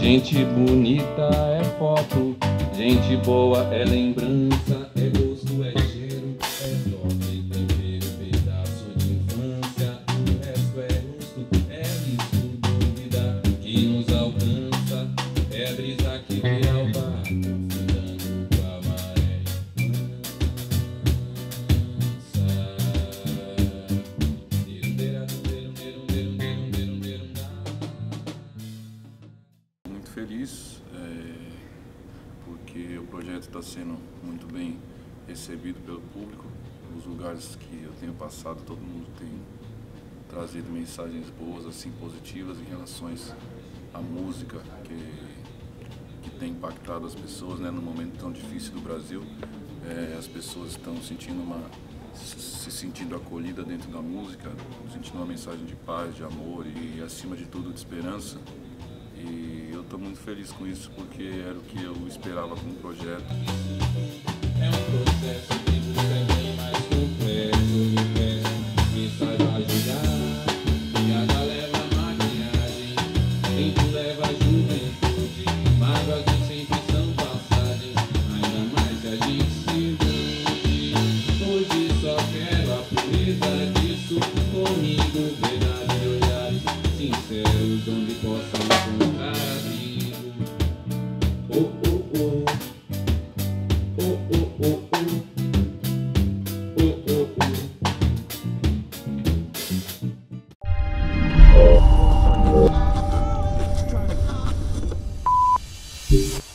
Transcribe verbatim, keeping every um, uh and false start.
Gente bonita é foto, gente boa é lembrança, é gosto, é cheiro, é toque, tempero, pedaço de infância. O resto é gosto, é risco, dúvida que nos alcança, é brisa que vê ao barco furando com a maré mansa. Muito feliz, é, porque o projeto está sendo muito bem recebido pelo público. Os lugares que eu tenho passado, todo mundo tem trazido mensagens boas, assim, positivas em relação à música que, que tem impactado as pessoas, né, num momento tão difícil do Brasil. É, as pessoas estão sentindo uma, se sentindo acolhida dentro da música, sentindo uma mensagem de paz, de amor e, acima de tudo, de esperança. E eu estou muito feliz com isso, porque era o que eu esperava com o projeto. É um processo que é bem mais complexo, me saiba ajudar. Piada leva maquiagem, tempo leva juventude, mágoas nem sempre são passagem, ainda mais se a gente se ilude. Hoje só quero a pureza disso comigo, verdade de olhares sinceros, onde possa encontrar abrigo. Oh, oh, oh. Oh, oh, oh, oh. Oh, oh, oh.